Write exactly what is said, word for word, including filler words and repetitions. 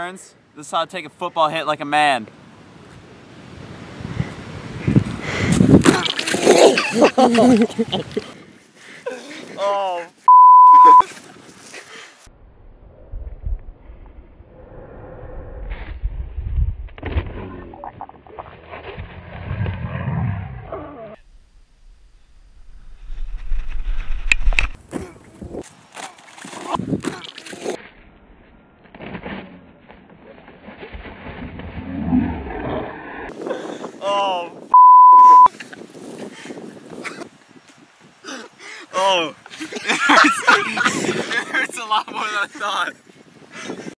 turns. This is how to take a football hit like a man. Oh. Oh. Oh. It hurts. It hurts a lot more than I thought.